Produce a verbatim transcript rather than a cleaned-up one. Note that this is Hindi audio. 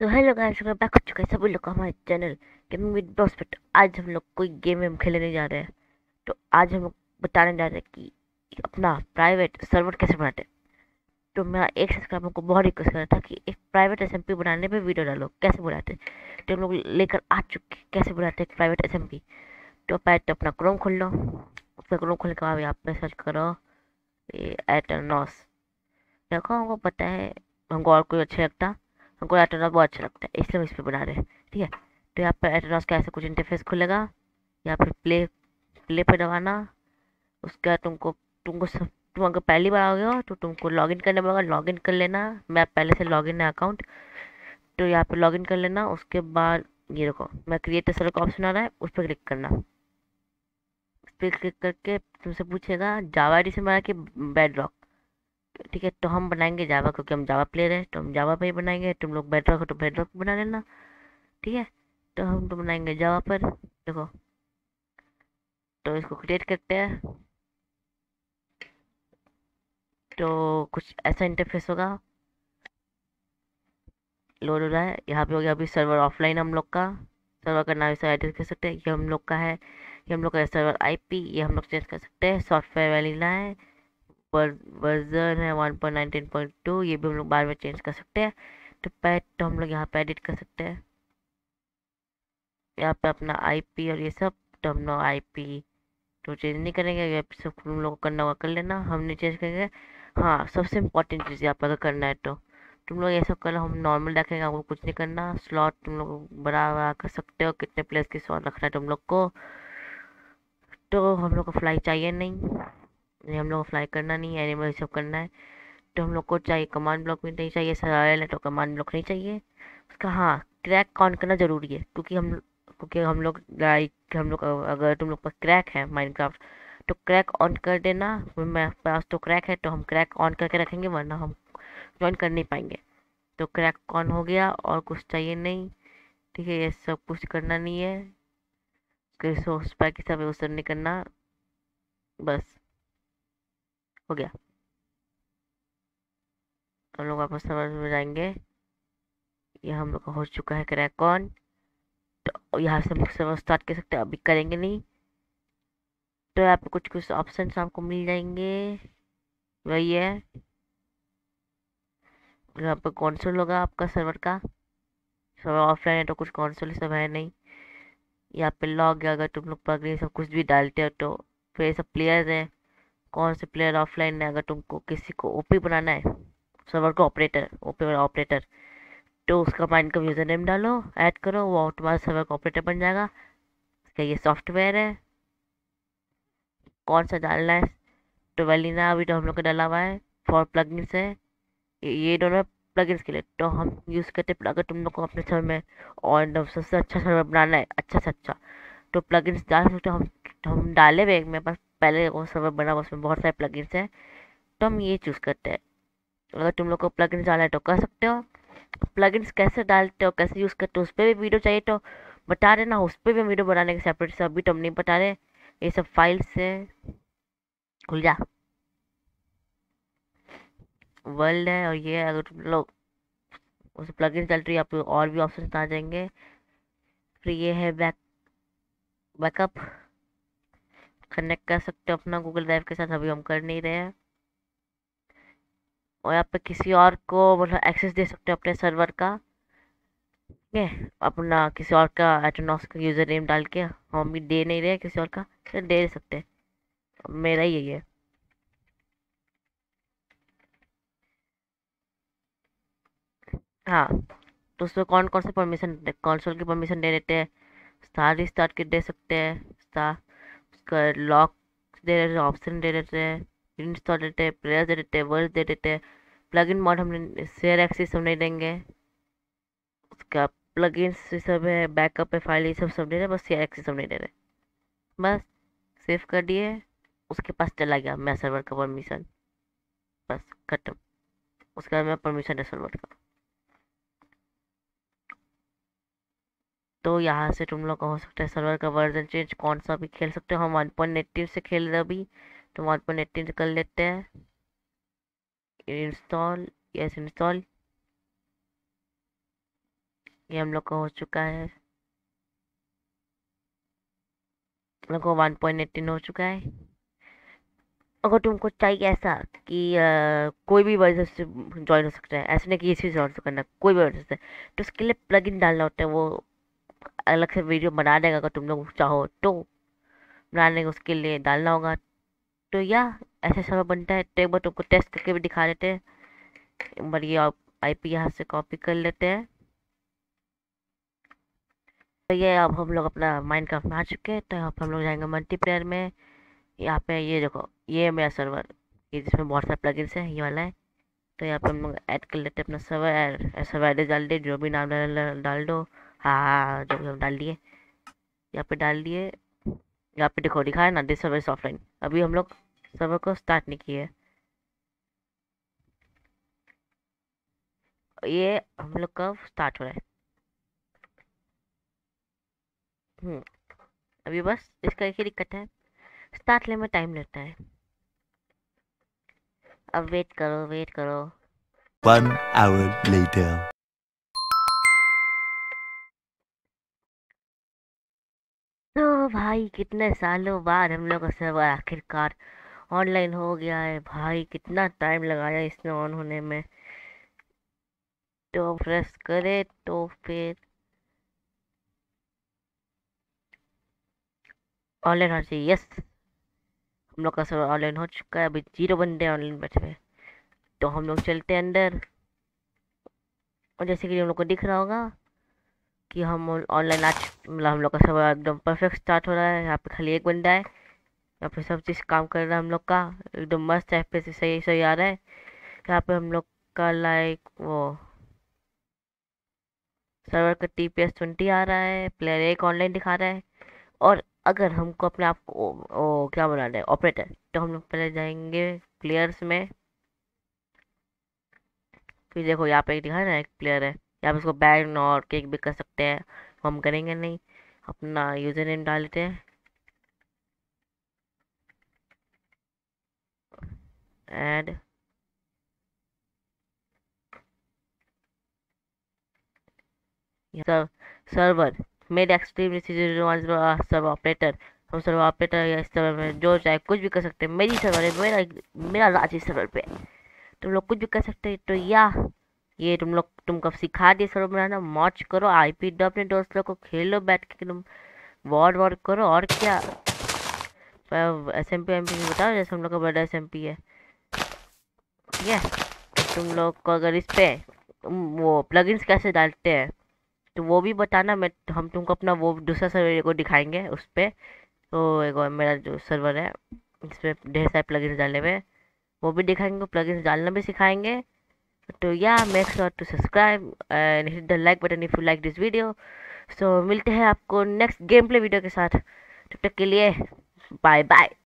तो हेलो गाइस, मैं बैक हो चुका है सभी लोग का हमारे चैनल गेमिंग विद ब्रोस्पेक्ट। आज हम लोग कोई गेम वेम खेलने जा रहे हैं। तो आज हम लोग बताने जा रहे हैं कि अपना प्राइवेट सर्वर कैसे बनाते हैं। तो मेरा एक सब्सक्राइबर को बहुत रिक्वेस्ट कर रहा था कि एक प्राइवेट एसएमपी बनाने पे वीडियो डालो, कैसे बनाते हैं। तो हम लोग लेकर आ चुके हैं कैसे बनाते हैं एक प्राइवेट एसएमपी। तो पहले तो अपना क्रोम खोल लो। उसका क्रोम खोलने के बाद यहाँ पे सर्च करो एटर्नॉस। देखो हमको पता है, हमको और कोई अच्छा लगता, हमको एटर्नॉस बहुत अच्छा लगता है इसलिए हम इस पर बना रहे हैं। ठीक है। तो यहाँ पर एटर्नॉस का ऐसा कुछ इंटरफेस खुलेगा। यहाँ पर प्ले प्ले पे दबाना। उसके बाद तुमको तुमको सब तुम अगर पहली बार आओगे हो तो तुमको लॉगिन करने पड़ेगा, लॉगिन कर लेना। मैं पहले से लॉगिन है अकाउंट। तो यहाँ पे लॉगिन कर लेना। उसके बाद ये देखो मैं क्रिएट सर्वर का ऑप्शन आ रहा है, उस पर क्लिक करना। उस पर क्लिक करके तुमसे पूछेगा जावा एडिशन बना के बेड। ठीक है, तो हम बनाएंगे जावा क्योंकि हम जावा प्लेयर हैं, तो हम जावा पे ही बनाएंगे। तुम लोग बेडरॉक हो तो बेडरॉक बना लेना। ठीक है। तो हम तो बनाएंगे जावा पर। देखो, तो इसको क्रिएट करते हैं। तो कुछ ऐसा इंटरफेस होगा, लोड हो रहा है। यहाँ पे हो गया अभी सर्वर ऑफलाइन हम लोग का। सर्वर का नाम इसे एडिट कर सकते हैं, ये हम लोग का है। ये हम लोग का सर्वर आईपी ये हम लोग चेंज कर सकते हैं। सॉफ्टवेयर वैनिला है, वर्जन है one point nineteen point two, ये भी हम लोग बाद में चेंज कर सकते हैं। तो पैड तो हम लोग यहाँ पे एडिट कर सकते हैं। यहाँ पे अपना आईपी और ये सब। तो हम लोग आईपी तो चेंज नहीं करेंगे, ये सब तुम लोग को करना होगा कर लेना, हम नहीं चेंज करेंगे। हाँ, सबसे इम्पोर्टेंट चीज़ यहाँ पे अगर करना है तो तुम लोग ये सब करना, हम नॉर्मल रखेंगे, आपको कुछ नहीं करना। स्लॉट तुम लोग बड़ा बड़ा कर सकते हो, कितने प्लेस की स्लॉट रखना है तुम लोग को। तो हम लोग को फ्लाई चाहिए नहीं, ये हम लोग को फ्लाई करना नहीं है, एनिमल सब करना है। तो हम लोग को चाहिए कमांड ब्लॉक भी नहीं चाहिए, सरल है तो कमांड ब्लॉक नहीं चाहिए उसका। हाँ, क्रैक ऑन करना ज़रूरी है क्योंकि हम क्योंकि हम लोग लाइक हम लोग अगर तुम लोग पास क्रैक है माइनक्राफ्ट तो क्रैक ऑन कर देना। मेरे पास तो क्रैक है तो हम क्रैक ऑन करके रखेंगे, वरना हम ज्वाइन कर नहीं पाएंगे। तो क्रैक ऑन हो गया और कुछ चाहिए नहीं। ठीक है, ये सब कुछ करना नहीं है। रिसोर्स पैक सब यूज़ नहीं करना, बस हो गया। हम लोग वापस समझ में जाएंगे। ये हम लोग का हो चुका है क्रैक ऑन। तो यहाँ से हम लोग सर्वर स्टार्ट कर सकते हैं, अभी करेंगे नहीं। तो यहाँ पे कुछ कुछ ऑप्शंस आपको मिल जाएंगे, वही है। यहाँ पे कौनसोल होगा आपका सर्वर का। सर्वर ऑफलाइन है तो कुछ कौनसोल सब है नहीं। यहाँ पे लॉग है, अगर तुम लोग पग सब कुछ भी डालते हो तो फिर ये सब प्लेयर्स हैं, कौन से प्लेयर ऑफलाइन है। अगर तुमको किसी को ओपी बनाना है, सर्वर को ऑपरेटर ओपी वाला ऑपरेटर, तो उसका माइंड का यूज़र नेम डालो, ऐड करो, वो तुम्हारा सर्वर का ऑपरेटर बन जाएगा। इसका ये सॉफ्टवेयर है, कौन सा डालना है। तो वेलिना अभी तो हम लोग का डाला हुआ है, फॉर प्लगइन्स है। ये ये दोनों प्लगइन्स के लिए तो हम यूज़ करते हैं। अगर तुम लोग को अपने सर्वर में और एकदम सबसे अच्छा सर्वर बनाना है, अच्छा से अच्छा, तो प्लगइन्स डाल सकते हो। हम तो हम डाले हुए, मेरे पास पहले वो सर्वर बना हुआ, उसमें बहुत सारे प्लगइन्स हैं। तो हम ये चूज़ करते हैं। अगर तुम लोग को प्लगइन्स डालना है तो कर सकते हो। प्लगइन्स कैसे डालते हो, कैसे यूज़ करते हो, उस पर भी वीडियो चाहिए तो बता देना, उस पर भी हम वीडियो बनाने के सेपरेट से। अभी तो हम नहीं बता रहे, ये सब फाइल से खुल जा। वर्ल्ड है और ये अगर तुम लोग उस प्लगइन चल रही है, आपको और भी ऑप्शन आ जाएंगे। फिर ये है बैक बैकअप, कनेक्ट कर सकते हो अपना गूगल ड्राइव के साथ, अभी हम कर नहीं रहे हैं। और यहाँ पे किसी और को मतलब एक्सेस दे सकते हो अपने सर्वर का। ठीक है, अपना किसी और का एटोनॉस का यूज़र नेम डाल के, हम भी दे नहीं रहे किसी और का, तो दे सकते हैं। मेरा ही यही है। हाँ, तो उसमें कौन कौन से परमिशन, कंसोल की परमिशन दे देते हैं, स्टार रिस्टार्ट के दे सकते हैं, स्टार उसका लॉक दे देते हैं, ऑप्शन दे देते हैं, इंस्टॉल देते हैं, प्लेयर दे देते हैं, वर्ड दे देते हैं। प्लगइन मॉड हम शेयर एक्सेस हम नहीं देंगे। उसका प्लगइन्स ये सब है, बैकअप है, फाइल ये सब सब दे रहे हैं, बस शेयर एक्सेस हम नहीं दे रहे। बस सेव कर दिए, उसके पास चला गया मैं सर्वर का परमिशन, बस खत्म। उसके बाद मैं परमिशन है सर्वर का। तो यहाँ से तुम लोग का हो सकता है सर्वर का वर्जन चेंज, कौन सा भी खेल सकते हो। हम वन पॉइंट एट्टीन से खेल रहे हैं अभी, तो वन पॉइंट एट्टीन से कर लेते हैं। Install, yes install. ये हम लोग का हो चुका है, हम लोग को वन पॉइंट एटीन हो चुका है। अगर तुमको चाहिए ऐसा कि अ, कोई भी वर्जन से ज्वाइन हो सकता है, ऐसा नहीं कि इसी से ज्वाइन करना है, कोई भी वर्जन से, तो उसके लिए प्लगइन डालना होता है। वो अलग से वीडियो बना देगा अगर तुम लोग चाहो तो, बनाने उसके लिए डालना होगा। तो या ऐसे सब बनता है। तो एक बार तुमको टेस्ट करके भी दिखा देते हैं। एक बार ये आईपी यहाँ से कॉपी कर लेते हैं। तो ये अब हम लोग अपना माइनक्राफ्ट में आ चुके हैं। तो यहाँ पर हम लोग जाएंगे मल्टीप्लेयर में। यहाँ पे ये देखो, ये है मेरा सर्वर, ये जिसमें बहुत सारे प्लगइन्स हैं, ये वाला है। तो यहाँ पे हम लोग ऐड कर लेते हैं अपना सर्वर। सर्वर एड्रेस डाल दे, जो भी नाम डाल डाल दो। हाँ हाँ हाँ, जो भी हम डाल दिए, यहाँ पे डाल दिए। यहाँ पे देखो दिखा है ना, दिस सर्वर इज ऑफलाइन। अभी हम लोग सर्वर को स्टार्ट नहीं किए। ये हम लोग कब स्टार्ट हो रहा है। हम्म अभी बस इसका एक ही दिक्कत है, स्टार्ट लेने में टाइम लगता है। अब वेट करो, वेट करो। One hour later. तो भाई कितने सालों बाद हम लोग का सर्वर आखिरकार ऑनलाइन हो गया है। भाई कितना टाइम लगाया इसने ऑन होने में। तो प्रेस करे तो फिर ऑनलाइन होना चाहिए। यस, हम लोग का सर्वर ऑनलाइन हो चुका है। अभी जीरो बंदे ऑनलाइन बैठे हुए हैं। तो हम लोग चलते हैं अंदर। और जैसे कि हम लोग को दिख रहा होगा कि हम ऑनलाइन आज, मतलब हम लोग का सर्वर एकदम परफेक्ट स्टार्ट हो रहा है। यहाँ पे खाली एक बंदा है, यहाँ पे सब चीज़ काम कर रहा है हम लोग का। एकदम मस्त है, पे से सही सही आ रहा है। यहाँ पे हम लोग का लाइक वो सर्वर का टी पी एस ट्वेंटी आ रहा है, प्लेयर एक ऑनलाइन दिखा रहा है। और अगर हमको अपने आप को ओ, क्या बनाना है, ऑपरेटर, तो हम लोग पहले जाएंगे प्लेयर्स में। फिर देखो यहाँ पे दिखा है ना, एक प्लेयर है, यहाँ पे उसको बैन और केक भी कर सकते हैं। हम करेंगे नहीं, अपना यूजर नेम डाल देते हैं। Add server made extreme server operator. हम सर्वर ऑपरेटर या इस सर्वर में जो चाहे कुछ भी कर सकते हैं। मेरी सर्वर है, मेरा मेरा राज इस सर्वर पे, तुम लोग कुछ भी कर सकते हैं। तो या ये तुम लोग तुमको सिखा दिए सर्वर बनाना। मौज करो, आईपी दो अपने दोस्त लोग को, खेलो बैठ के, तुम वॉर वॉर करो। और क्या, S M P M P बताओ, जैसे हम लोग का बड़ा एस एम पी है। ठीक है, तो तुम लोग को अगर इस पे वो प्लगइन्स कैसे डालते हैं तो वो भी बताना। मैं हम तुमको अपना वो दूसरा सर्वर को दिखाएंगे उस पर। तो एक और मेरा जो सर्वर है, इसमें ढेर सारे प्लगइन्स डाले हुए हैं, वो भी दिखाएंगे, प्लगइन्स डालना भी सिखाएंगे। तो या make sure to subscribe and hit the like button if you like this video. So मिलते हैं आपको नेक्स्ट गेम प्ले वीडियो के साथ। तब तक के लिए बाय बाय।